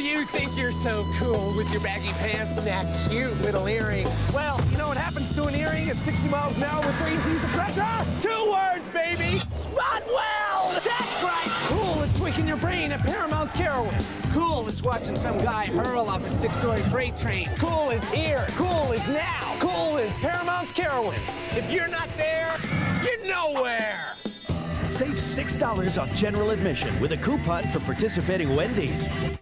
you think you're so cool with your baggy pants and that cute little earring. Well, you know what happens to an earring at 60 miles an hour with 3 G's of pressure? 2 words, baby! Spot weld! That's right! Cool is tweaking your brain at Paramount's Carowinds. Cool is watching some guy hurl off a 6-story freight train. Cool is here. Cool is now. Cool is Paramount's Carowinds. If you're not there, you're nowhere. Save $6 off general admission with a coupon for participating Wendy's.